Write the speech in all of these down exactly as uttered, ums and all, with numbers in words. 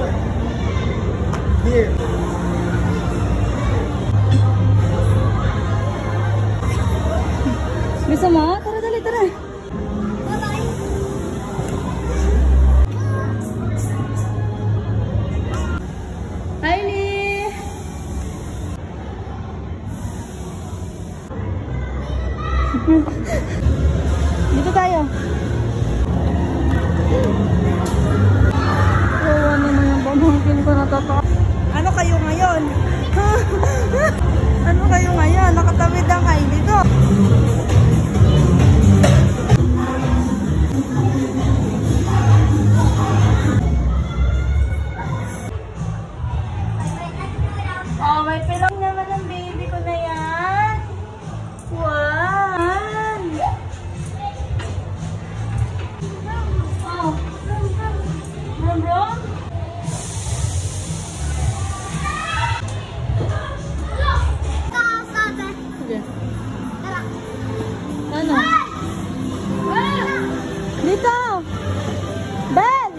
Here. Gusto mo? Tara, dali, tara. Hi, Lee! Dito tayo. Kawawa naman yung pamangkin ko natatawa. Ano kayo ngayon? Ano kayo ngayon? Nakatawid lang kayo dito. Oh, may pilong naman ang baby ko na yan. Wow! Oh, rum rum. Ano? Dito! Bel!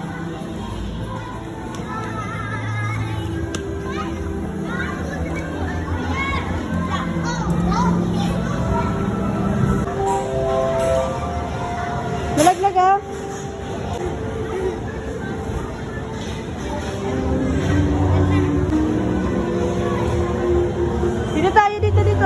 Malaglag ah! Dito tayo, dito, dito!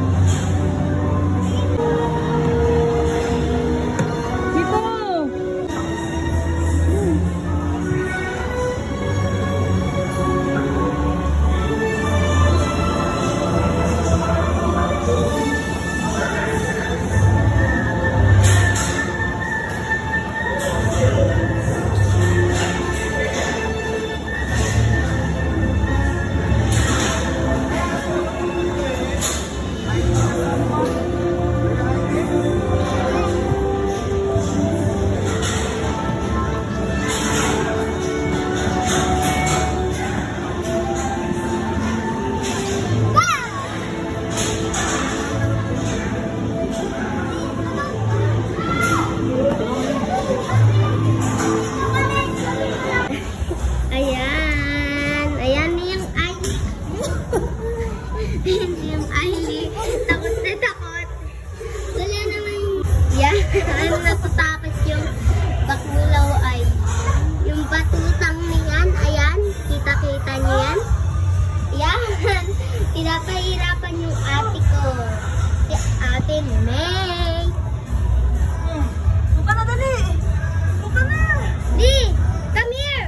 Ano natatakot yung bakulaw ay yung batutang niyan, ayan, kita-kita niyan. Yan, pinapahirapan yung ate ko. Si Ate May. Hmm. Buka na dali. Buka na. Di, come here.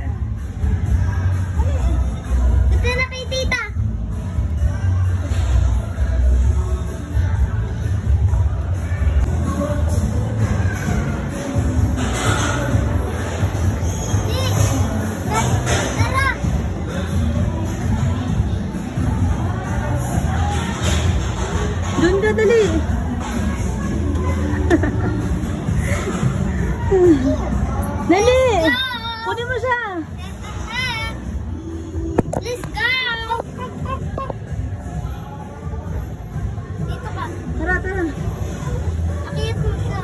Gusto na kay tita. Doon ka, dali. Dali. Kunin mo siya. Let's go. Dito ka. Tara, tara. Akit mo siya.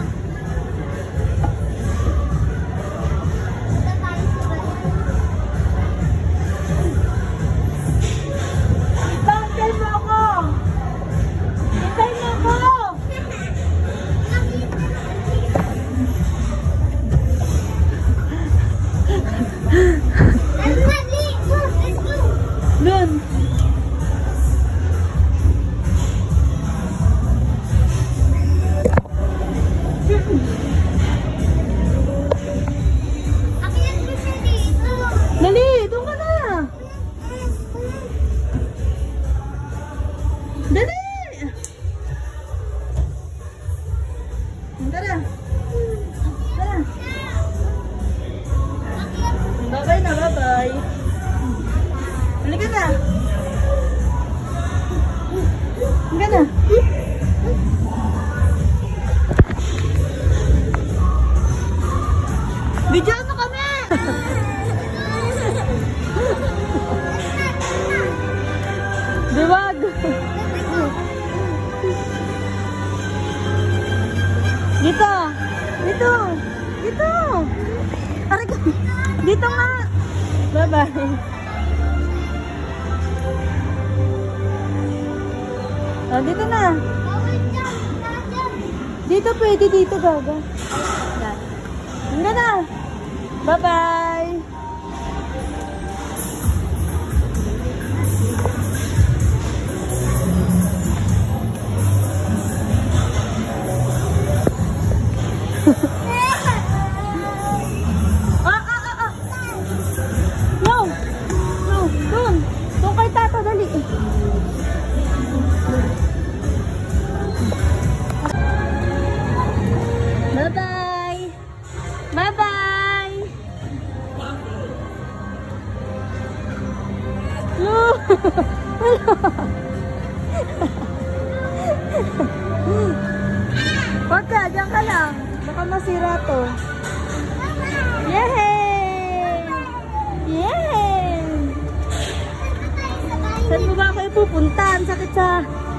Dito tayo sa balik. Bantay mo ako. Bantay mo ako. Doon. Akit mo siya dito. Dali, doon ka na. Dali. Tara. Tara. Bye-bye na, bye-bye. Halika na. Halika na. Bidyan mo kami! Diwag! Dito! Dito! Dito! Aray ko! Dito nga! Bye-bye! bye-bye. Oh, dito na. Bawal dyan. Dyan. Dito pwede, dito gaga. Hanggang na. Bye-bye. ah, ah, ah, ah. No. No. Doon. Doon kay tata, dali. Bye-bye. Bye-bye. No. Wag ka, dyan ka lang. Baka masira to. Yay! Yay! Saan mo ba kayo pupunta? Ang sakit sa...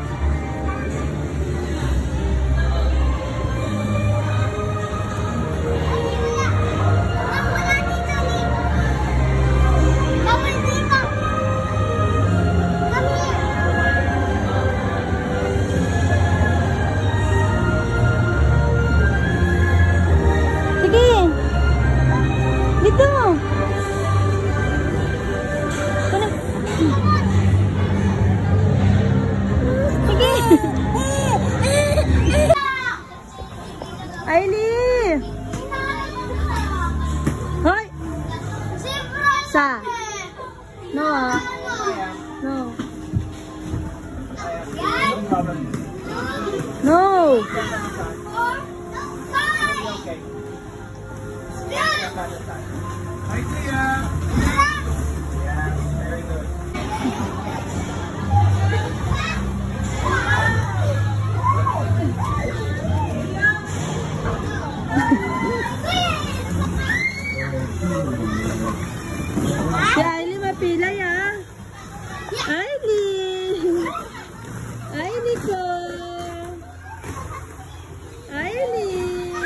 Bawal dito. Come here. Sige! Dito! Ano? Sige! Ailey! Hoy! Sa? No ah. No. No! Hi, Tia. Yes, very good. Si Ailey mapilay ah. Ailey! Ailey ko! Ailey!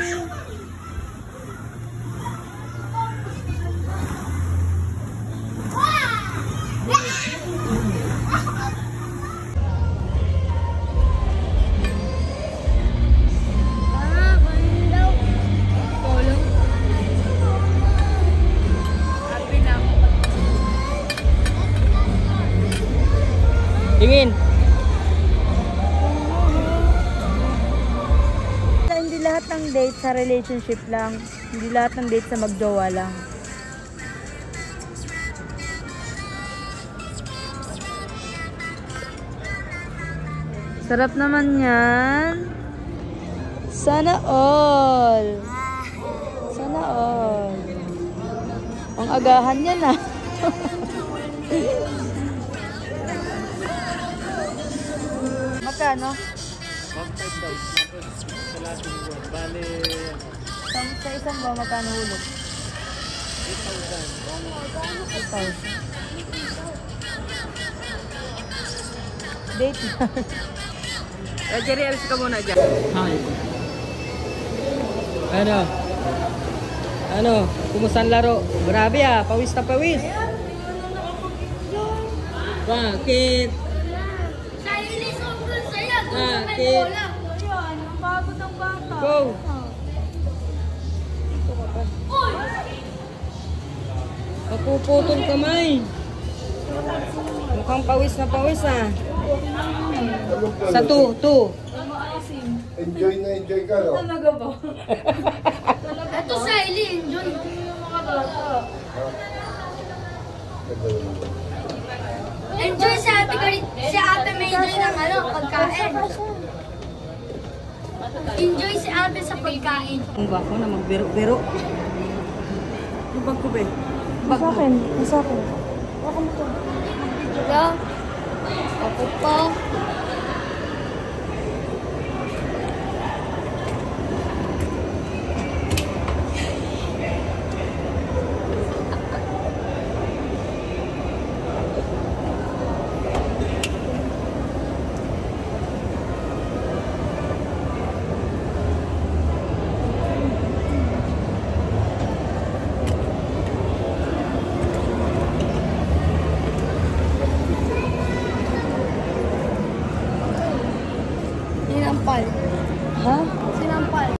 Tingin. Hindi lahat ng date sa relationship lang. Hindi lahat ng date sa magjowa lang. Sarap naman yan. Sana all. Sana all. Ang agahan yan ah. Magkano? one five daw. Tapos sa lahat ng buwan. Bale, Sa, sa isang ba magkano hulog? eight thousand. eight thousand. Date na. Eh, Jerry, alis ka muna dyan. Hi. Ano? Ano? Kumusta ang laro? Grabe ah, pawis na pawis. Bakit? Sa ilis sobrang saya. Doon sa may Bakit? bola. Ayan, ang pagod ng bata. Go! Uy! Napuputol kamay. Mukhang pawis na pawis ah. Sa two, two. Enjoy na enjoy ka, no? Talaga ba? Ito sa ilis. Enjoy. Yung mga bata. Enjoy si ate Karit. Si ate may enjoy ng ano, pagkain. Enjoy si ate sa pagkain. Kung ba ako na magbiro-biro? Yung bag ko ba eh? Bag Sa mo. akin, sa akin. Hello? Ako po. Sinampal. Ha? Sinampal.